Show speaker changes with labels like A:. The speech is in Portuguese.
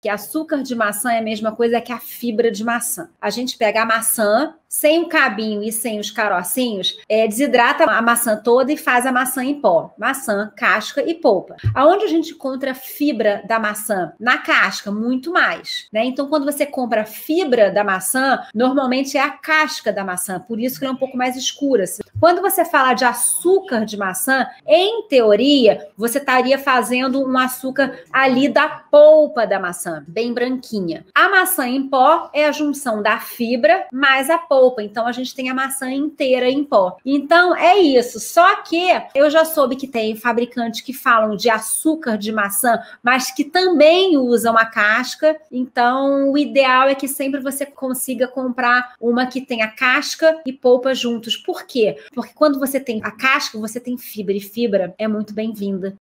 A: que açúcar de maçã é a mesma coisa que a fibra de maçã. A gente pega a maçã, sem o cabinho e sem os carocinhos, desidrata a maçã toda e faz a maçã em pó. Maçã, casca e polpa. Aonde a gente encontra a fibra da maçã? Na casca, muito mais, né? Então, quando você compra a fibra da maçã, normalmente é a casca da maçã, por isso que ela é um pouco mais escura. Quando você fala de açúcar de maçã, em teoria, você estaria fazendo um açúcar ali da polpa da maçã, bem branquinha. A maçã em pó é a junção da fibra mais a polpa, então a gente tem a maçã inteira em pó. Então é isso, só que eu já soube que tem fabricantes que falam de açúcar de maçã, mas que também usam a casca, então o ideal é que sempre você consiga comprar uma que tenha casca e polpa juntos. Por quê? Porque quando você tem a casca, você tem fibra, e fibra é muito bem-vinda.